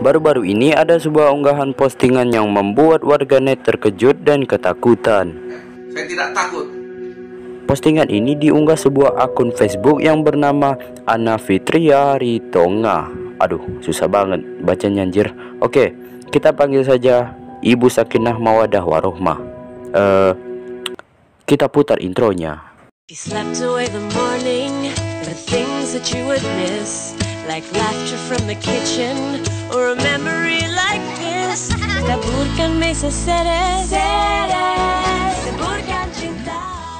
Baru-baru ini ada sebuah unggahan postingan yang membuat warganet terkejut dan ketakutan. Saya tidak takut. Postingan ini diunggah sebuah akun Facebook yang bernama Anna Fitria Ritonga. Aduh, susah banget bacanya anjir. Oke, kita panggil saja Ibu Sakinah Mawaddah Warohmah. Kita putar intronya. You slept away the morning, the things that you would miss, like laughter from the kitchen, or a memory like this. Taburkan mesa seres, taburkan cinta.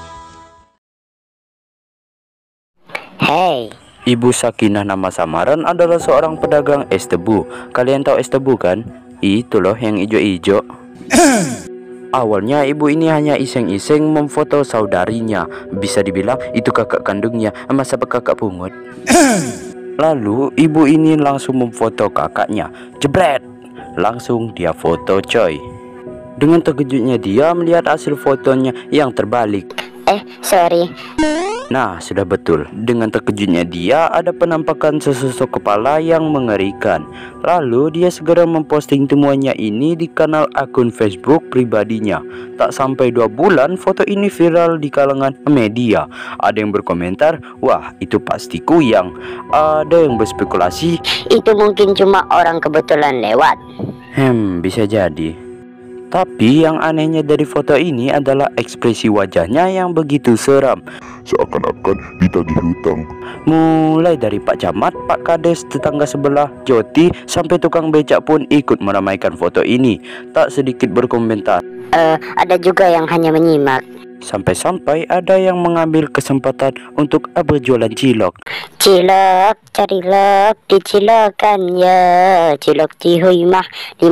Hey, Ibu Sakinah nama samaran adalah seorang pedagang es tebu. Kalian tahu es tebu kan? Itu loh yang ijo-ijo. Awalnya ibu ini hanya iseng-iseng memfoto saudarinya. Bisa dibilang itu kakak kandungnya. Masa kakak pungut? Lalu ibu ini langsung memfoto kakaknya. Jebret! Langsung dia foto coy. Dengan terkejutnya dia melihat hasil fotonya yang terbalik. sorry. Nah, sudah betul. Dengan terkejutnya dia ada penampakan sesosok kepala yang mengerikan. Lalu dia segera memposting temuannya ini di kanal akun Facebook pribadinya. Tak sampai 2 bulan foto ini viral di kalangan media. Ada yang berkomentar, wah itu pasti kuyang. Ada yang berspekulasi, Itu mungkin cuma orang kebetulan lewat. bisa jadi. Tapi yang anehnya dari foto ini adalah ekspresi wajahnya yang begitu seram. Seakan-akan ditagih hutang. Mulai dari Pak Camat, Pak Kades, tetangga sebelah, Joti, sampai tukang becak pun ikut meramaikan foto ini. Tak sedikit berkomentar. Ada juga yang hanya menyimak. Sampai-sampai ada yang mengambil kesempatan untuk berjualan cilok. Cilok, carilok, dicilokan ya. Cilok cihuy mah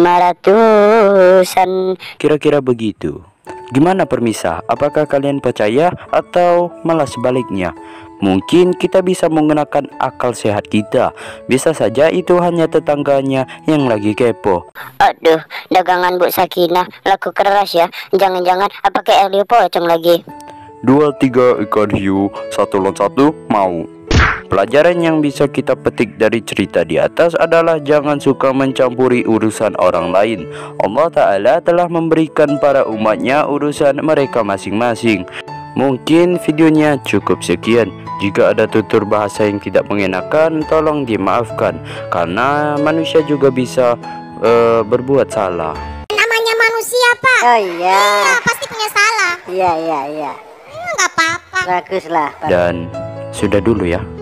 500-an. Kira-kira begitu. Gimana permisah? Apakah kalian percaya atau malah sebaliknya? Mungkin kita bisa menggunakan akal sehat kita. Bisa saja itu hanya tetangganya yang lagi kepo. Aduh, dagangan Bu Sakinah laku keras ya. Jangan-jangan pakai air pocong lagi. 2-3 ikan hiu, 1 lawan 1 mau. Pelajaran yang bisa kita petik dari cerita di atas adalah jangan suka mencampuri urusan orang lain. Allah Ta'ala telah memberikan para umatnya urusan mereka masing-masing. Mungkin videonya cukup sekian. Jika ada tutur bahasa yang tidak mengenakan, tolong dimaafkan. Karena manusia juga bisa berbuat salah. Namanya manusia, Pak. Oh iya. Pasti punya salah. Iya. Nggak apa-apa. Baguslah. Dan sudah dulu ya.